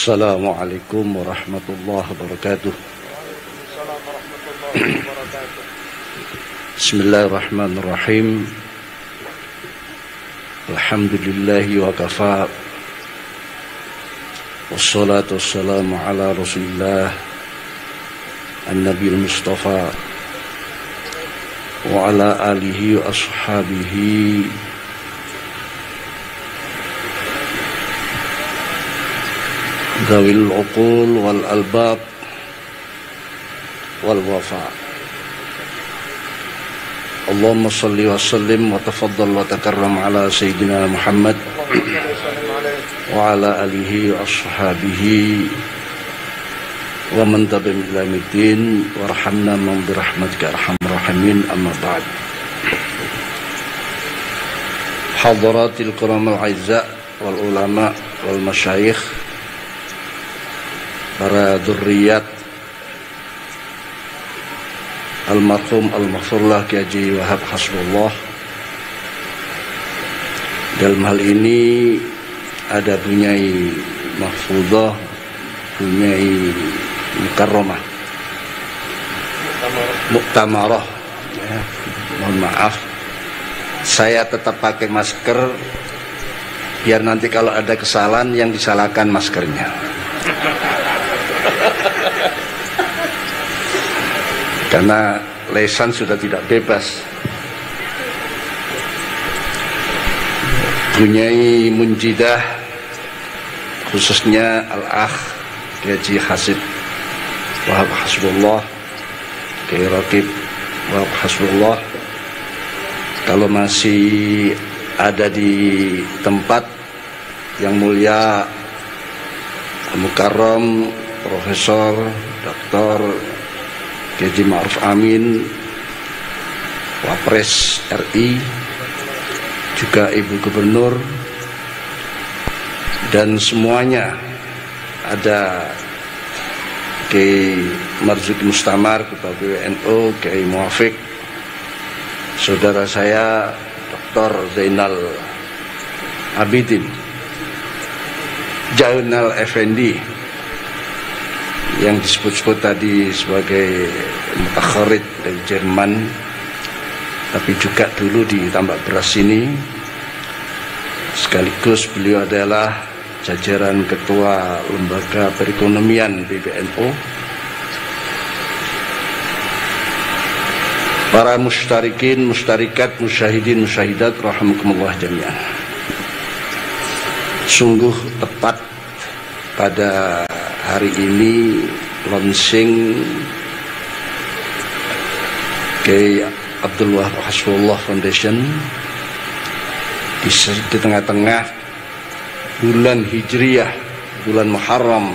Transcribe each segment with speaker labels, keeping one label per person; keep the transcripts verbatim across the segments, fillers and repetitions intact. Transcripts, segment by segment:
Speaker 1: Assalamualaikum warahmatullahi wabarakatuh. Bismillahirrahmanirrahim. Alhamdulillahi wa kafa. Wassalatu wassalamu ala Rasulillah An-Nabi Al-Mustafa wa ala alihi wa ashabihi Zawil uqul wal albab wal wafa. Allahumma salli wa sallim wa tafaddal wa takarram ala Sayyidina Muhammad wa ala alihi wa ashabihi wa man tabi'ahum ila yaumiddin warhamna man bi rahmatika arhamar rahimin, amma ba'd. Hadaratil kiram al aizza wal ulama wal masyayikh, para dzurriyyat almarhum al-maghfurlah Kiai Haji Wahab Hasbullah. Dalam hal ini ada Bunyai Mahfudzah, Bunyai Mukarramah, Muktamarah, ya, mohon maaf saya tetap pakai masker biar nanti kalau ada kesalahan yang disalahkan maskernya. Karena lesan sudah tidak bebas. Bunyai Munjidah, khususnya Al-Akh Kiai Haji Hasib Wahab Hasbullah, Kiai Rakib Wahab Hasbullah, kalau masih ada di tempat yang mulia Mukarram Profesor Doktor Kiai Haji Ma'ruf Amin, Wapres R I, juga Ibu Gubernur, dan semuanya, ada Kiai Marzuki Mustamar, Ketua B W N U, Kiai Muafiq, saudara saya Doktor Zainal Abidin, Jainal Effendi, yang disebut-sebut tadi sebagai mutakharid dari Jerman, tapi juga dulu di Tambak Beras ini. Sekaligus beliau adalah jajaran Ketua Lembaga Perekonomian B W N U. Para mushtarikin, mushtarikat, musyahidin, musyahidat, rahimakumullah jami'an. Sungguh tepat pada hari ini launching Kiai Abdul Wahab Hasbullah Foundation di, di tengah-tengah bulan Hijriyah, bulan Muharram,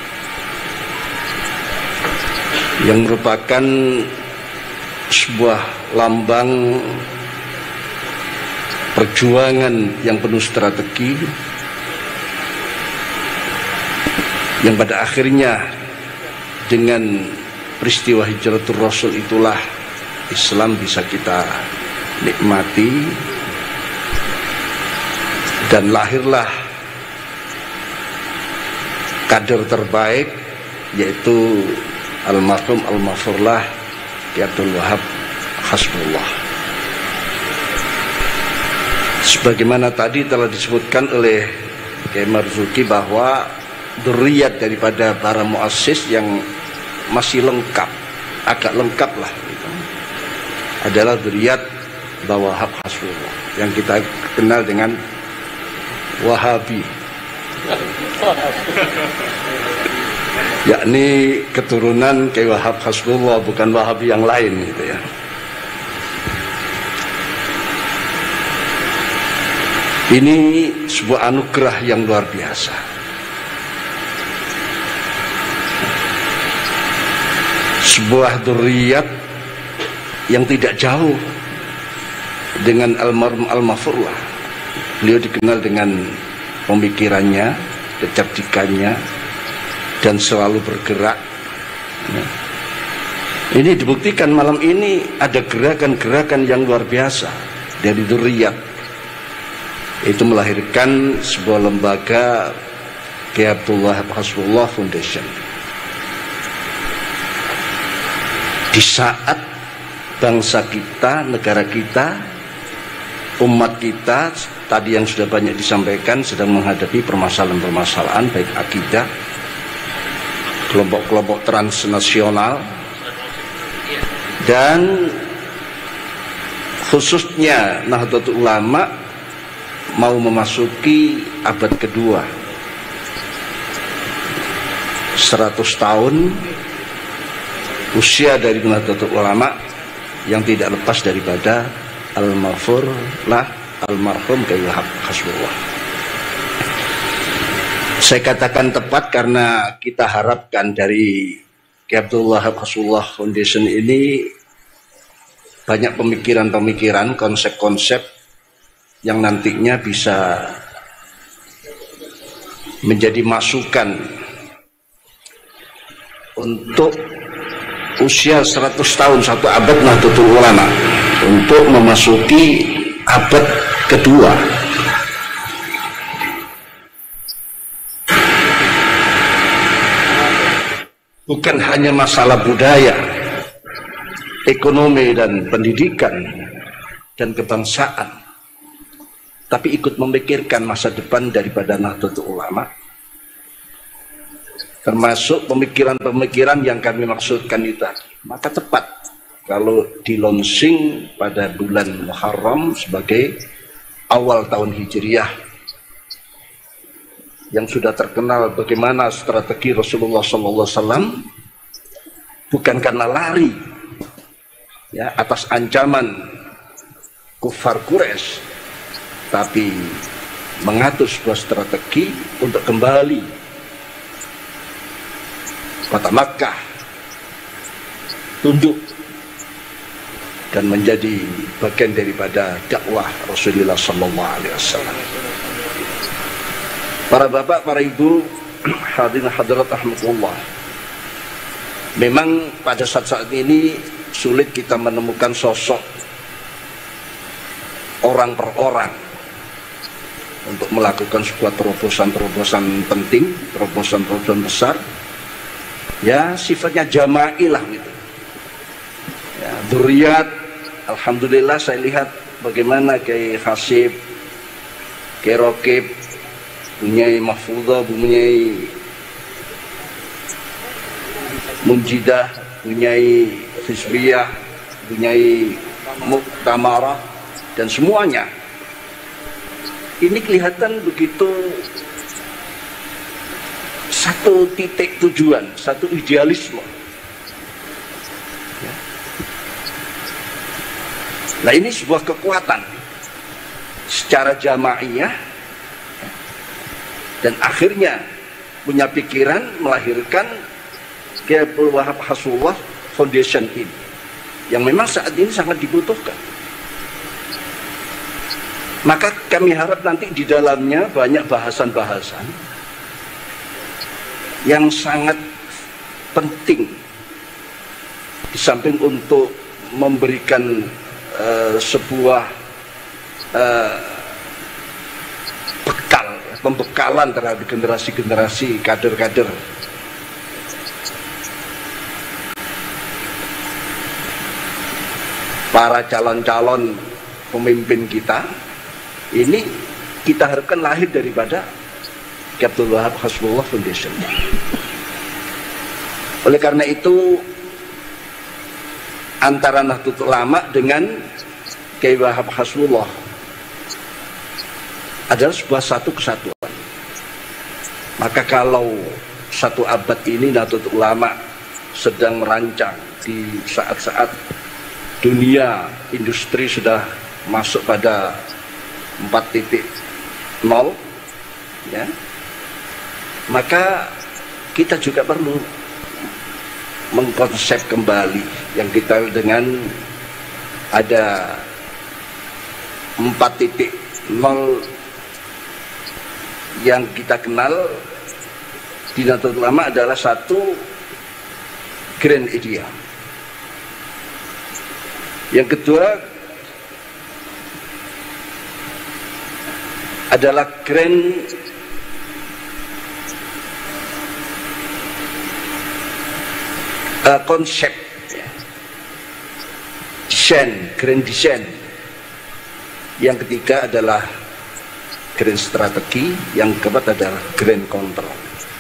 Speaker 1: yang merupakan sebuah lambang perjuangan yang penuh strategi, yang pada akhirnya dengan peristiwa hijratul Rasul itulah Islam bisa kita nikmati, dan lahirlah kader terbaik, yaitu almarhum al-maghfurlah Kiai Abdul Wahab Hasbullah. Sebagaimana tadi telah disebutkan oleh Kiai Marzuki bahwa dzurriyyat daripada para muassis yang masih lengkap, agak lengkap lah gitu, adalah dzurriyyat Wahab Hasbullah yang kita kenal dengan Wahabi, yakni keturunan Kiai Wahab Hasbullah, bukan Wahabi yang lain gitu ya. Ini sebuah anugerah yang luar biasa. Sebuah dzurriyyat yang tidak jauh dengan almarhum al-maghfurlah. Beliau dikenal dengan pemikirannya, kecerdikannya, dan selalu bergerak. Ini dibuktikan malam ini ada gerakan-gerakan yang luar biasa dari dzurriyyat. Itu melahirkan sebuah lembaga Kiai Abdul Wahab Hasbullah Foundation. Di saat bangsa kita, negara kita, umat kita tadi yang sudah banyak disampaikan sedang menghadapi permasalahan-permasalahan baik akidah, kelompok-kelompok transnasional, dan khususnya Nahdlatul Ulama mau memasuki abad kedua, seratus tahun usia dari Nahdlatul Ulama yang tidak lepas daripada al-maghfur lah almarhum Kiai Wahab Hasbullah. Saya katakan tepat karena kita harapkan dari Kiai Abdul Wahab Hasbullah Foundation ini banyak pemikiran-pemikiran, konsep-konsep yang nantinya bisa menjadi masukan untuk usia seratus tahun, satu abad Nahdlatul Ulama, untuk memasuki abad kedua. Bukan hanya masalah budaya, ekonomi dan pendidikan dan kebangsaan, tapi ikut memikirkan masa depan daripada Nahdlatul Ulama, termasuk pemikiran-pemikiran yang kami maksudkan itu. Maka tepat kalau di launching pada bulan Muharram sebagai awal tahun Hijriah, yang sudah terkenal bagaimana strategi Rasulullah shallallahu alaihi wasallam bukan karena lari ya atas ancaman kufar Quraisy, tapi mengatur sebuah strategi untuk kembali kota Makkah tunduk dan menjadi bagian daripada dakwah Rasulullah Sallallahu Alaihi Wasallam. Para bapak, para ibu, hadirin hadirat rahmatullah. Memang pada saat-saat ini sulit kita menemukan sosok orang per orang untuk melakukan sebuah terobosan-terobosan penting, terobosan-terobosan besar. Ya sifatnya jama'i lah gitu ya, dzurriyyat. Alhamdulillah saya lihat bagaimana Kiai Khasib, Kiai Rokib, punyai Mahfudhah, punyai Munjidah, punyai Hizbiyah, punyai Muktamarah, dan semuanya ini kelihatan begitu satu titik tujuan, satu idealisme. Ya. Nah ini sebuah kekuatan secara jamaiyah, dan akhirnya punya pikiran melahirkan Kiai Abdul Wahab Hasbullah Foundation ini, yang memang saat ini sangat dibutuhkan. Maka kami harap nanti di dalamnya banyak bahasan-bahasan yang sangat penting, di samping untuk memberikan uh, sebuah uh, bekal, pembekalan terhadap generasi-generasi kader-kader para calon-calon pemimpin kita. Ini kita harapkan lahir daripada Kiai Abdul Wahab Hasbullah Foundation. Oleh karena itu antara Nahdlatul Ulama dengan Kiai Wahab Hasbullah adalah sebuah satu kesatuan. Maka kalau satu abad ini Nahdlatul Ulama sedang merancang di saat-saat dunia industri sudah masuk pada empat titik nol, ya, maka kita juga perlu mengkonsep kembali yang kita dengan ada empat titik nol yang kita kenal di Nahdlatul Ulama adalah satu grand idea. Yang kedua adalah grand uh, konsep ya. Desain, grand design. Yang ketiga adalah grand strategi, yang keempat adalah grand control.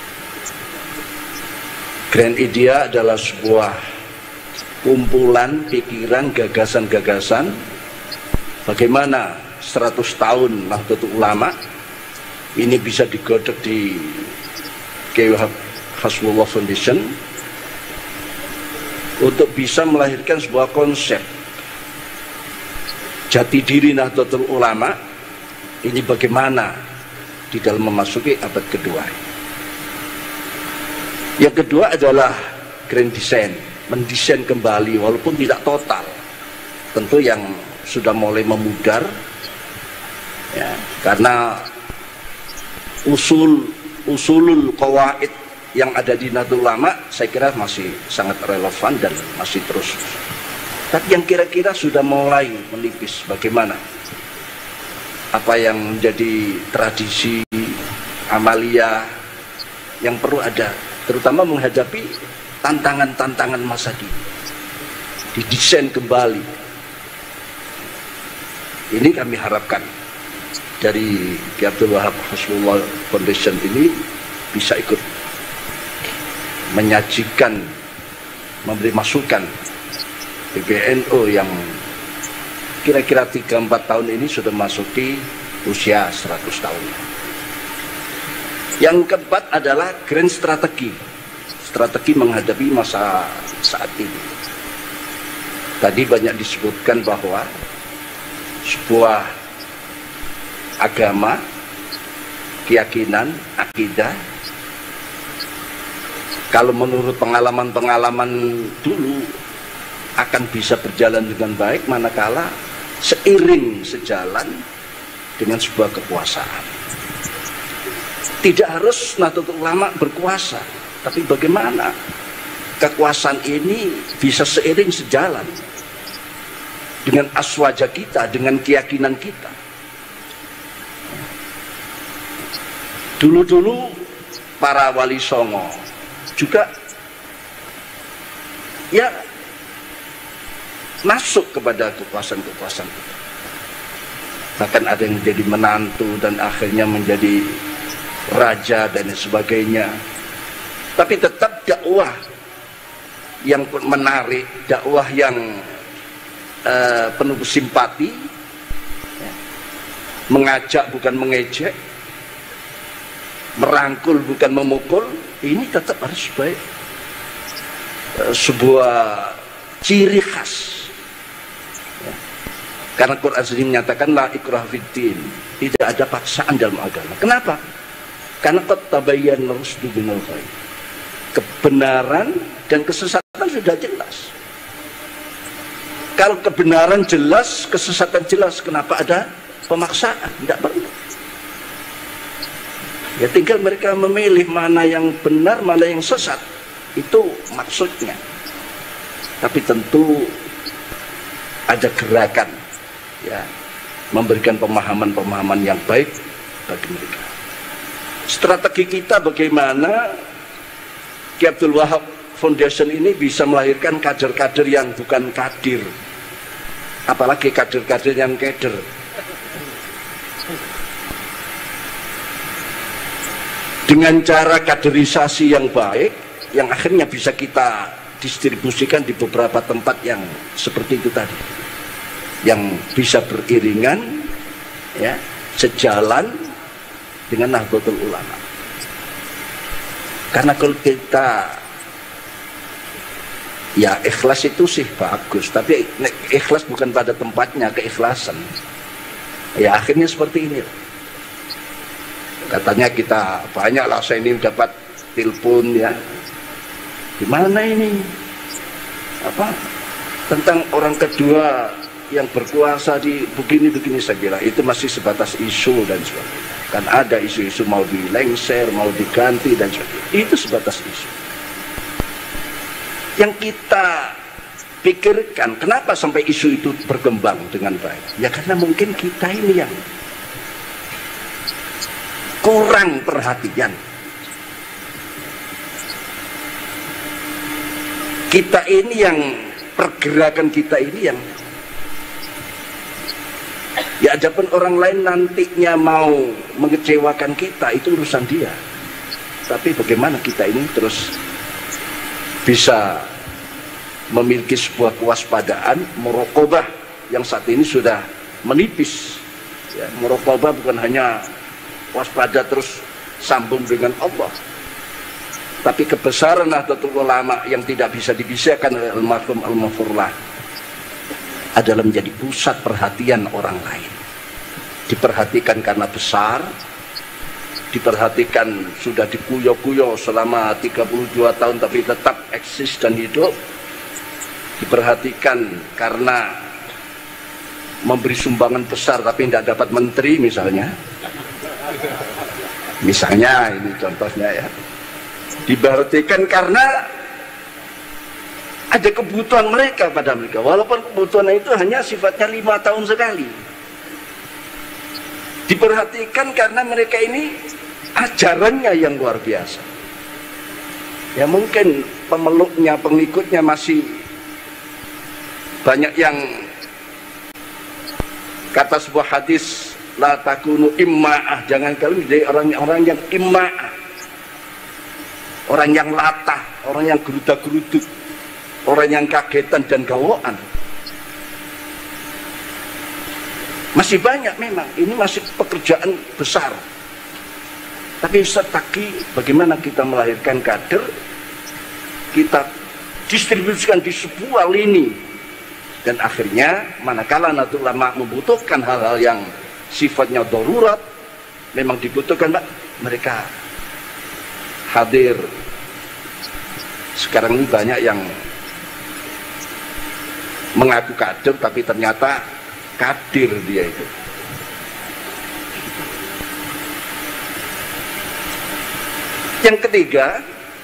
Speaker 1: Grand idea adalah sebuah kumpulan pikiran, gagasan-gagasan bagaimana seratus tahun Nahdlatul Ulama ini bisa digodok di Kiai Hasbullah Foundation untuk bisa melahirkan sebuah konsep jati diri Nahdlatul Ulama ini bagaimana di dalam memasuki abad kedua. Yang kedua adalah grand design, mendesain kembali walaupun tidak total. Tentu yang sudah mulai memudar ya, karena usul usulul qawaid yang ada di Nahdlatul Ulama saya kira masih sangat relevan dan masih terus. Tapi yang kira-kira sudah mulai menipis bagaimana apa yang menjadi tradisi amalia yang perlu ada, terutama menghadapi tantangan-tantangan masa kini, didesain kembali. Ini kami harapkan dari Kiai Abdul Wahab Hasbullah Foundation ini bisa ikut menyajikan, memberi masukan P B N U yang kira-kira tiga empat tahun ini sudah masuki usia seratus tahun. Yang keempat adalah grand strategi, strategi menghadapi masa saat ini. Tadi banyak disebutkan bahwa sebuah agama, keyakinan, akidah, kalau menurut pengalaman-pengalaman dulu akan bisa berjalan dengan baik manakala seiring sejalan dengan sebuah kekuasaan. Tidak harus Nahdlatul Ulama berkuasa, tapi bagaimana kekuasaan ini bisa seiring sejalan dengan aswaja kita, dengan keyakinan kita. Dulu-dulu para wali songo juga ya masuk kepada kekuasaan-kekuasaan kita. Bahkan ada yang menjadi menantu dan akhirnya menjadi raja dan sebagainya. Tapi tetap dakwah yang menarik, dakwah yang uh, penuh simpati, ya. Mengajak bukan mengejek, merangkul bukan memukul. Ini tetap harus baik, uh, sebuah ciri khas. Karena Quran sendiri menyatakan la ikrah fiddin, tidak ada paksaan dalam agama. Kenapa? Karena qad tabayyana rusdu minal ghayy. Kebenaran dan kesesatan sudah jelas. Kalau kebenaran jelas, kesesatan jelas, kenapa ada pemaksaan? Tidak perlu. Ya tinggal mereka memilih mana yang benar, mana yang sesat. Itu maksudnya. Tapi tentu ada gerakan, ya, memberikan pemahaman-pemahaman yang baik bagi mereka. Strategi kita bagaimana Kiai Abdul Wahab Foundation ini bisa melahirkan kader-kader yang bukan kadir, apalagi kader-kader yang keder. Dengan cara kaderisasi yang baik, yang akhirnya bisa kita distribusikan di beberapa tempat yang seperti itu tadi, yang bisa beriringan, ya, sejalan dengan Nahdlatul Ulama. Karena kalau kita ya ikhlas itu sih bagus, tapi ikhlas bukan pada tempatnya, keikhlasan. Ya akhirnya seperti ini. Katanya kita banyaklah, saya ini dapat telepon ya. Gimana ini? Apa? Tentang orang kedua yang berkuasa di begini-begini, saya kira itu masih sebatas isu dan sebagainya. Kan ada isu-isu mau dilengser, mau diganti dan sebagainya. Itu sebatas isu. Yang kita pikirkan, kenapa sampai isu itu berkembang dengan baik? Ya karena mungkin kita ini yang kurang perhatian. Kita ini yang pergerakan kita ini yang ya, adapun orang lain nantinya mau mengecewakan kita itu urusan dia. Tapi bagaimana kita ini terus bisa memiliki sebuah kewaspadaan, muraqabah yang saat ini sudah menipis. Ya, muraqabah bukan hanya waspada terus sambung dengan Allah, tapi kebesaran Nahdlatul Ulama yang tidak bisa dipisahkan oleh almarhum Al-Mafurlah adalah menjadi pusat perhatian orang lain. Diperhatikan karena besar, diperhatikan sudah dikuyo-kuyo selama tiga puluh dua tahun tapi tetap eksis dan hidup, diperhatikan karena memberi sumbangan besar tapi tidak dapat menteri misalnya misalnya ini contohnya ya, diperhatikan karena ada kebutuhan mereka pada mereka, walaupun kebutuhan itu hanya sifatnya lima tahun sekali. Diperhatikan karena mereka ini ajarannya yang luar biasa. Ya mungkin pemeluknya, pengikutnya masih banyak yang kata sebuah hadis, la takunu imma'ah, jangan kalian menjadi orang-orang yang imma'ah, orang yang latah, orang yang geruda-geruduk, orang yang kagetan dan gawaan. Masih banyak memang, ini masih pekerjaan besar. Tapi Ustaz Taki, bagaimana kita melahirkan kader, kita distribusikan di sebuah lini, dan akhirnya manakala Nahdlatul Ulama membutuhkan hal-hal yang sifatnya darurat, memang dibutuhkan, Pak, mereka hadir. Sekarang ini banyak yang mengaku kader tapi ternyata kadir dia itu. Yang ketiga,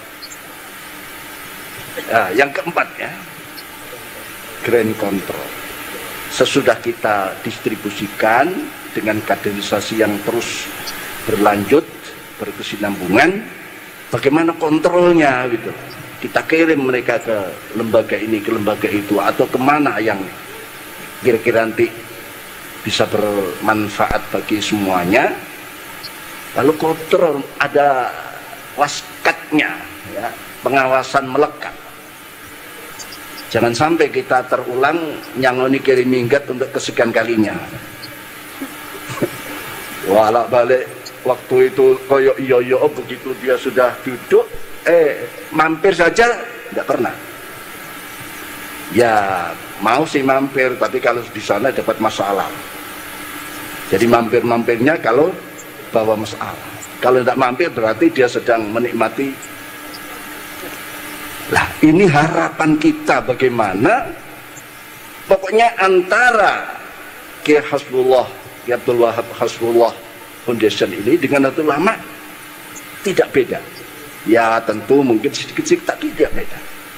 Speaker 1: nah, yang keempat ya, grand control. Sesudah kita distribusikan dengan kaderisasi yang terus berlanjut, berkesinambungan, bagaimana kontrolnya gitu. Kita kirim mereka ke lembaga ini, ke lembaga itu, atau kemana yang kira-kira nanti bisa bermanfaat bagi semuanya. Lalu kontrol, ada waskatnya ya, pengawasan melekat. Jangan sampai kita terulang nyangoni kirim minggat untuk kesekian kalinya. Walak balik waktu itu koyok iyo iyo, begitu dia sudah duduk, eh mampir saja tidak pernah. Ya mau sih mampir, tapi kalau di sana dapat masalah. Jadi mampir-mampirnya kalau bawa masalah. Kalau tidak mampir berarti dia sedang menikmati. Lah ini harapan kita bagaimana, pokoknya antara Kiai Hasbullah, Kiai Abdul Wahab Hasbullah Foundation ini dengan Nahdlatul Ulama tidak beda. Ya tentu mungkin sedikit-sedikit tapi tidak beda.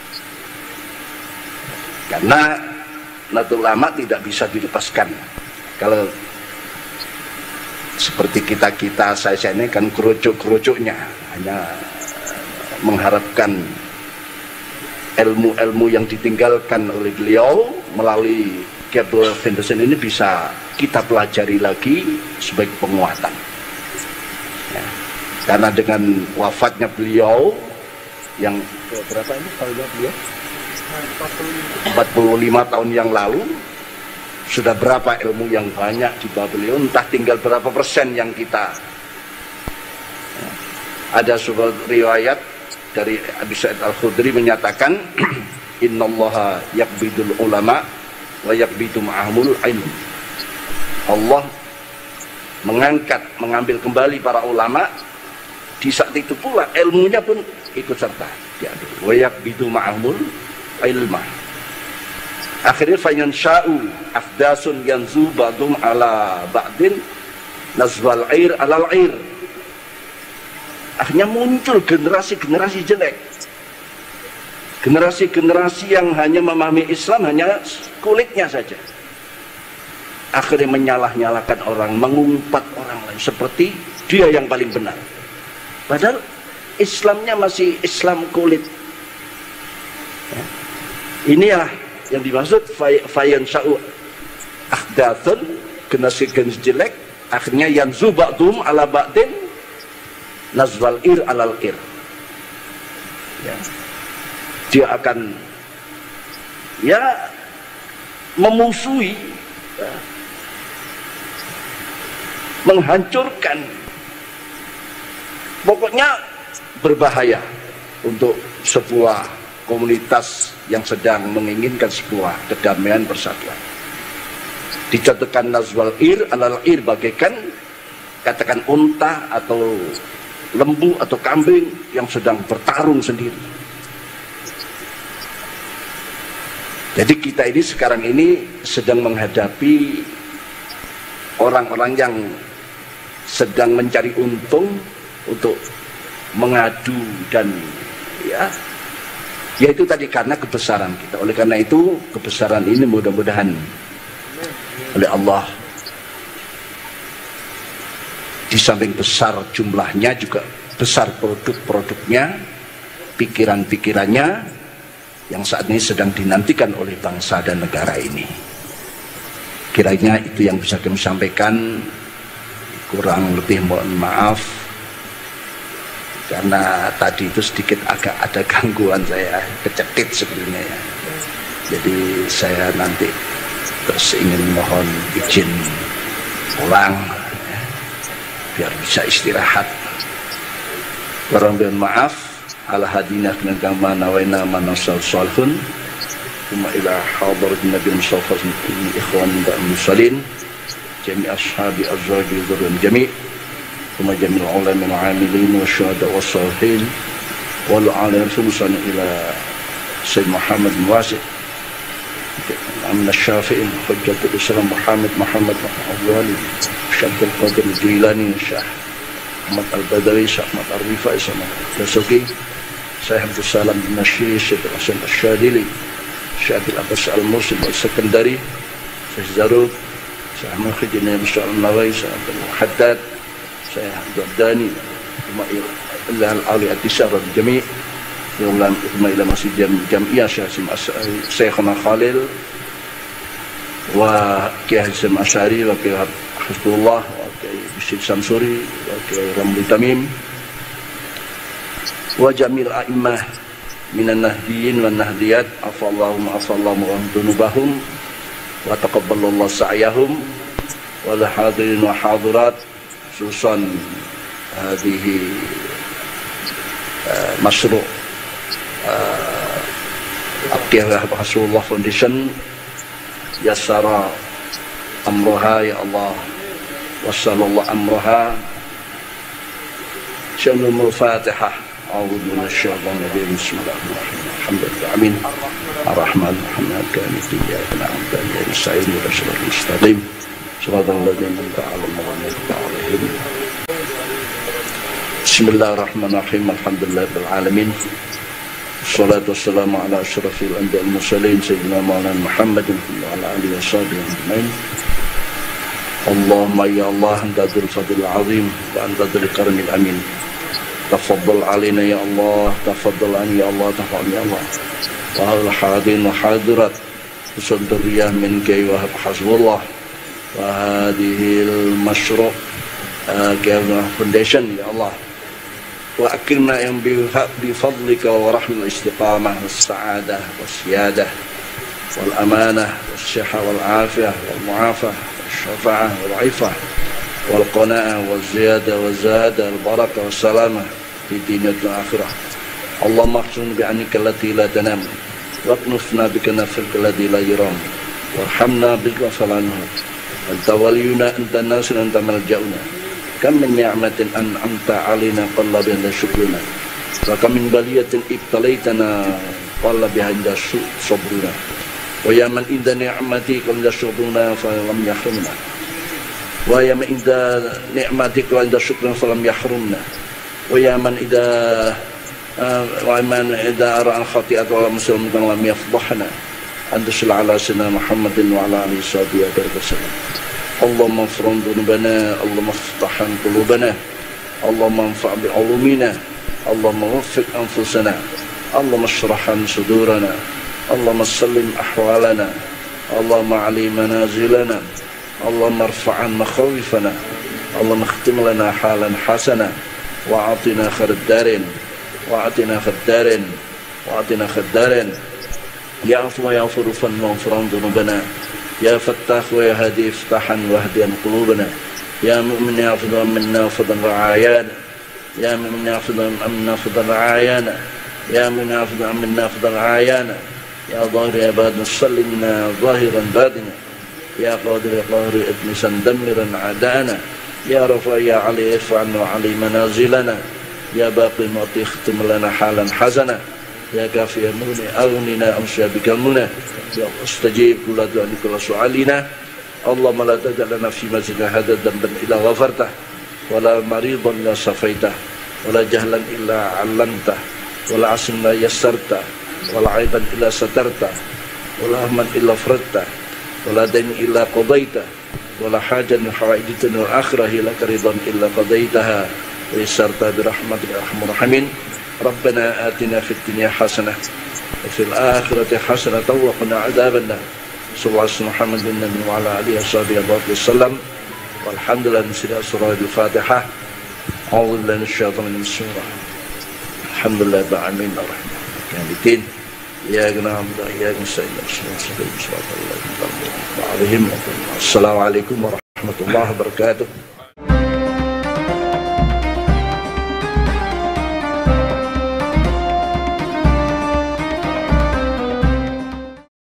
Speaker 1: Karena Nahdlatul Ulama tidak bisa dilepaskan. Kalau seperti kita-kita, saya ini kan kerucuk-kerucuknya hanya mengharapkan ilmu-ilmu yang ditinggalkan oleh beliau melalui Kiai Abdul Wahab Foundation ini bisa kita pelajari lagi sebagai penguatan. Ya. Karena dengan wafatnya beliau yang berapa ini tahunnya beliau? empat puluh lima tahun yang lalu, sudah berapa ilmu yang banyak di bawah beliau, entah tinggal berapa persen yang kita. Ya. Ada sebuah riwayat dari Abi Sa'id Al-Khudri menyatakan, innallaha yaqbidul ulama wa yaqbidu ma'ahumul ilm. Allah mengangkat, mengambil kembali para ulama, di saat itu pula ilmunya pun ikut serta diambil. Wa yaqbidu ma'ahumul ilma. Akhirnya fayansha'u afdasun yanzu ba'dum ala ba'din nazwal air alal air. Akhirnya muncul generasi-generasi jelek, generasi-generasi yang hanya memahami Islam hanya kulitnya saja. Akhirnya menyalah-nyalahkan orang, mengumpat orang lain seperti dia yang paling benar, padahal Islamnya masih Islam kulit. Ya. Inilah yang dimaksud fayan sya'u ahdatsun, generasi-generasi jelek akhirnya yanzu ba'dhum ala ba'din nazwal ir alal ir. Ya. Dia akan ya memusuhi, ya, menghancurkan, pokoknya berbahaya untuk sebuah komunitas yang sedang menginginkan sebuah kedamaian persatuan. Dicontohkan nazwal ir alal ir, bagaikan katakan unta atau lembu atau kambing yang sedang bertarung sendiri. Jadi kita ini sekarang ini sedang menghadapi orang-orang yang sedang mencari untung untuk mengadu dan ya, yaitu tadi karena kebesaran kita. Oleh karena itu kebesaran ini mudah-mudahan oleh Allah di samping besar jumlahnya juga besar produk-produknya, pikiran-pikirannya yang saat ini sedang dinantikan oleh bangsa dan negara ini. Kiranya itu yang bisa kami sampaikan. Kurang lebih mohon maaf karena tadi itu sedikit agak ada gangguan, saya kecetit sebenarnya ya. Jadi saya nanti terus ingin mohon izin pulang ya, biar bisa istirahat. Kurang lebih maaf. Ala hadinah min kama nawaina manasal salihun kuma ila hadarat nabi sallallahu alaihi ikhwan dan musallin jami' ashabi azwaji dzurran jami' kuma jami' ulama al-amilin wa syuhada wa salihin wal alim sumsan ila sayyid Muhammad Wasi' amna syafi'in hujjatul islam Muhammad Muhammad Abdul Wali Syabdul Qadir Jilani Syah Ahmad Al-Badawi Syah Ahmad Ar-Rifai sama Dasuki Syekh Abdul Salam bin Nasir, Syekh Hasan Asyadili, Syekh Abdul Abbas Al-Musim Al-Sekandari, Syekh Zarud, Syekh Ahmad Khidini Musa Al-Nawai, Syekh Abdul Haddad, Syekh Abdul Dani, Umair Al-Ali At-Tisar Al-Jami' Umair ila Masjid Jam'iyah Syekh Syekhuna Khalil wa Kiai Hasim Asyari wa Kiai Hizbullah wa Kiai Bishir Samsuri wa Kiai Ramli Tamim wa jamil a'immah minan nahdiyin wan nahdiyat afallahu ma'afallahu wa dunubahum wa taqabbalallahu sa'yahum wal hadirin wa hadirat khususan hadhihi uh, masyru' uh, Aqiyah Rasulullah Foundation yassara amroha ya Allah wa sallallahu amroha syamul fatihah. أعوذ من الشيطان الرجيم بسم الله الرحمن الرحيم الحمد لله آمين الرحمن الرحيم مالك يوم الدين إياك نعبد وإياك نستعين اهدنا الصراط المستقيم صراط الذين أنعمت عليهم غير المغضوب عليهم. بسم الله الرحمن الرحيم الحمد لله رب العالمين والصلاة والسلام على أشرف الأنبياء المرسلين سيدنا مولانا محمد وعلى آله وصحبه أجمعين. اللهم يا الله أنت ذو الفضل العظيم وأنت ذو الكرم الأمين. تفضل علينا يا الله تفضل علينا يا الله تفضل يا الله وهذا الحاضرين وحاضرات حسن ذرية منك وهب حسب الله وهذه المشروع كيفنا فونديشن يا الله وأكرمنا بفضلك ورحمة الاستقامة والسعادة والسيادة والأمانة والصحة والعافية والمعافاة والشفاعة والعفة والقناعة والزيادة والزهادة والبركة والسلامة في دين الآخرة. اللهم احفظنا بعنك التي لا تنام واكنفنا بك نفسك الذي لا يرام وارحمنا بك فلا نهار أنت ولينا أنت الناصر أنت ملجأنا. كم من نعمة أنعمت علينا قل بها شكرنا وكم من بلية ابتليتنا قل بها عند صبرنا ويا من عند نعمتك عند شكرنا فلم يحرمنا ويا من إذا نعمتك وعند شكرنا فلم يحرمنا ويا من إذا ومن إذا أرى الخطيئة ولا مسلم لم يفضحنا أنت صل على سيدنا محمد وعلى آله وصحبه وسلم. اللهم اغفر ذنوبنا اللهم افتح قلوبنا اللهم انفع بعلومنا اللهم وفق أنفسنا اللهم اشرح عن صدورنا، اللهم سلم أحوالنا، اللهم علي منازلنا، اللهم ارفع عن مخاوفنا، اللهم اختم لنا حالا حسنا، وأعطنا خير الدارين، وأعطنا خير الدارين، وأعطنا خير الدارين. يا عفو يا غفور واغفر عن ذنوبنا، يا فتاح ويا هادي افتحا واهديا قلوبنا، يا مؤمن يا فضل منا فضل رعايانا، يا مؤمن يا فضل منا فضل رعايانا، يا مؤمن يا فضل منا فضل رعايانا، يا ظاهر يا باطن سلمنا ظاهرا باطنا، يا قادر يا قاهر ادمسا دمرا عدانا، يا رفع يا علي ارفع عنا وعلي منازلنا، يا باقي المعطي اختم لنا حالا حسنا، يا كافي المغني أغننا أمشي بك المنى، يا استجيب كل دعاء كل سؤالنا. اللهم لا تدع لنا في مسجدنا هذا ذنبا إلا غفرته، ولا مريضا إلا شفيته، ولا جهلا إلا علمته، ولا عسرا إلا يسرته، ولا عيبا إلا سترته، ولا هما إلا فرجته، ولا دين إلا قضيته، ولا حاجة من حوائج الدنيا والآخرة لك رضا إلا قضيتها ويسرتها برحمتك يا أرحم الراحمين. ربنا آتنا في الدنيا حسنة وفي الآخرة حسنة وقنا عذاب النار. صلى الله عليه محمد النبي وعلى آله وصحبه وسلم. والحمد لله نسير سورة الفاتحة. أعوذ بالله من الشيطان من السورة. الحمد لله رب العالمين الرحمن الرحيم. إياك نعبد وإياك نستعين اهدنا الصراط المستقيم. السلام عليكم ورحمة الله وبركاته.